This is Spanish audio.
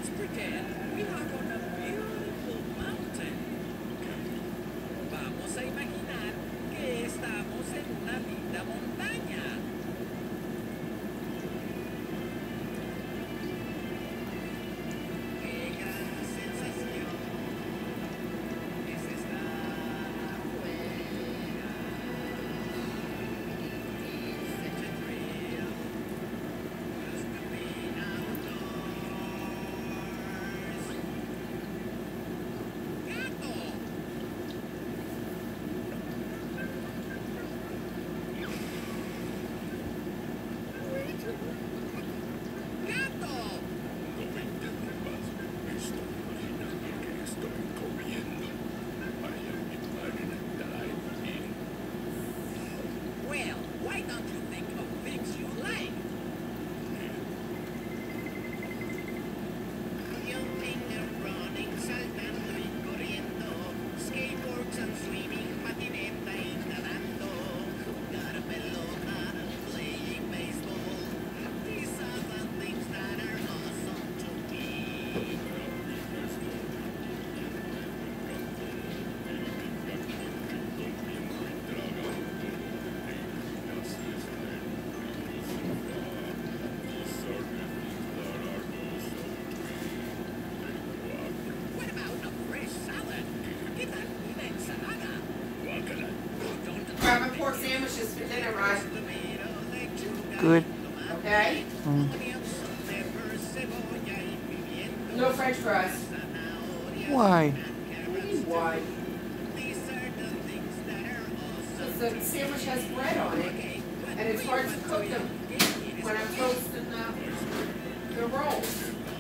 Let's pretend we are on a beautiful mountain. Vamos a imaginar que estamos en una linda montaña. Qué gran sensación es estar afuera. Such a thrill. Just being outdoors. ¡Gato! ¡Gato! No me interrumpas. Estoy imaginando que estoy comiendo. I am imagining that I eat. Well, why don't you think of things you like? Jumping and running, saltando y corriendo, skateboards and swimming, patineta y nadando, jugar pelota, playing baseball. These are the things that are awesome to me. What about a fresh salad? ¿Qué tal una ensalada? Don't Grabbing pork sandwiches for dinner, right? tomatoes, lechuga, Good. Okay? onions, peppers, cebolla y pimiento, No French fries. zanahoria, Why? and carrots. Why? These are the things that are awesome. Because the sandwich has bread on it, and it's hard to cook them when I'm toasting the rolls.